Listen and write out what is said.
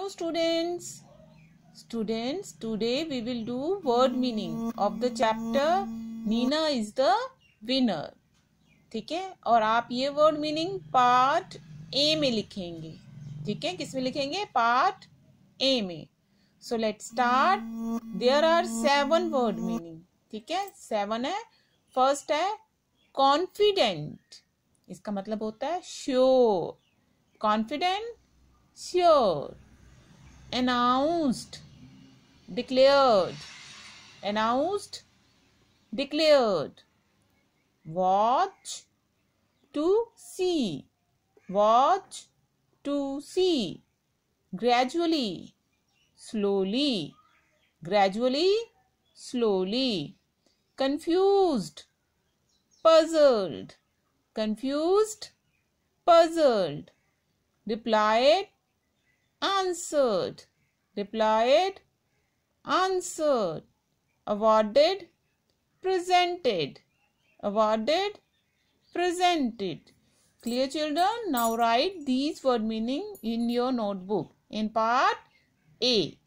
Hello students. Students, today we will do word meaning of the chapter Nina is the winner. ठीक है, और आप ये word meaning part A में लिखेंगे. ठीक है, किस में लिखेंगे? पार्ट ए में. So let's start. There are 7 word meaning. ठीक है, 7 है. फर्स्ट है confident. इसका मतलब होता है sure. Confident, sure. Announced, declared. Announced, declared. Watch, to see. Watch, to see. Gradually, slowly. Gradually, slowly. Confused, puzzled. Confused, puzzled. Replied, answered. Replied, answered. Awarded, presented. Awarded, presented. Clear, children? Now write these word meaning in your notebook in part A.